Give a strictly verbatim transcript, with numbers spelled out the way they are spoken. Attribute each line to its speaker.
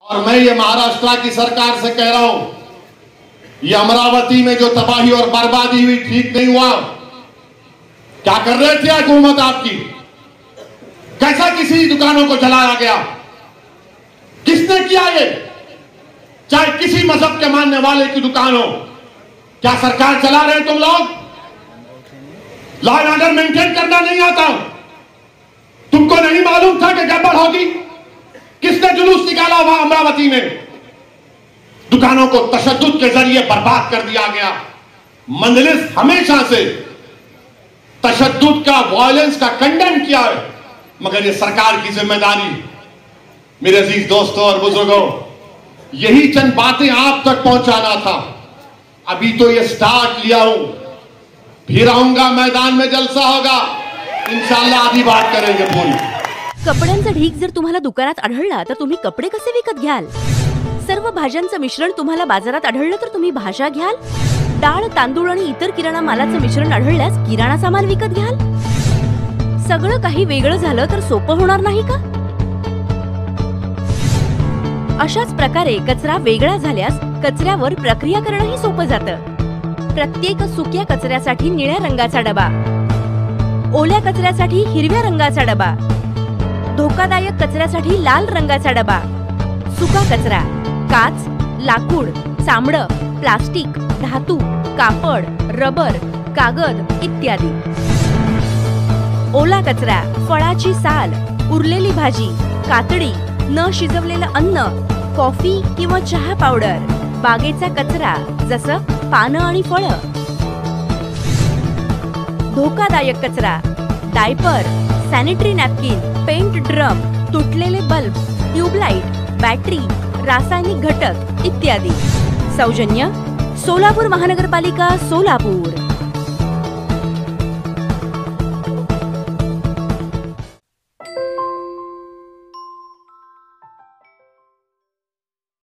Speaker 1: और मैं ये महाराष्ट्र की सरकार से कह रहा हूं, ये अमरावती में जो तबाही और बर्बादी हुई ठीक नहीं हुआ। क्या कर रहे थे हुकूमत आपकी? कैसा किसी दुकानों को जलाया गया? किसने किया ये? चाहे किसी मजहब के मानने वाले की दुकान हो, क्या सरकार चला रहे तुम लोग? लॉ एंड ऑर्डर मेंटेन करना नहीं आता? तुमको नहीं मालूम था कि गड़बड़ होगी? किसने जुलूस निकाला वहां अमरावती में? दुकानों को तशद्दुद के जरिए बर्बाद कर दिया गया। मंजलिस हमेशा से तशद्दुद का, वायलेंस का कंडेम किया है, मगर ये सरकार की जिम्मेदारी। मेरे अजीज दोस्तों और बुजुर्गों, यही चंद बातें आप तक पहुंचाना था। अभी तो ये स्टार्ट लिया हूं, फिर आऊंगा, मैदान में जलसा होगा, इंशाल्लाह आधी बात करेंगे पूरी।
Speaker 2: कपड्यांचा ढीग जर तुम्हाला दुकानात आढळला तर तुम्ही कपडे कसे विकत घ्याल? सर्व भाज्यांचं मिश्रण तुम्हाला बाजारात आढळलं तर तुम्ही भाज्या घ्याल? डाळ, तांदूळ आणि इतर किराणा मालाचं मिश्रण आढळल्यास किराणा सामान विकत घ्याल? सगळं काही वेगळं झालं तर सोपं होणार नाही का? अशाच प्रकारे कचरा वेगळा झाल्यास कचऱ्यावर प्रक्रिया करणंही सोपं जातं। प्रत्येक सुक्या कचऱ्यासाठी निळ्या रंगाचा डबा, ओल्या कचऱ्यासाठी हिरव्या रंगाचा डबा, धोकादायक कचऱ्यासाठी लाल रंगाचा डबा, सुका कचरा काच, लाकूड, चामडं, प्लास्टिक, धातू, कापड, रबर, कागद इत्यादी। ओला कचरा फळाची साल, उरलेली भाजी, कातडी, न शिजवलेलं अन्न, कॉफी किंवा चहा पावडर, बागेचा कचरा जसं पानं आणि फळं। धोकादायक कचरा diaper, sanitary napkin, paint drum, तुटलेले बल्ब, ट्यूबलाइट, बॅटरी, रासायनिक घटक इत्यादी। सौजन्य सोलापूर महानगरपालिका सोलापूर।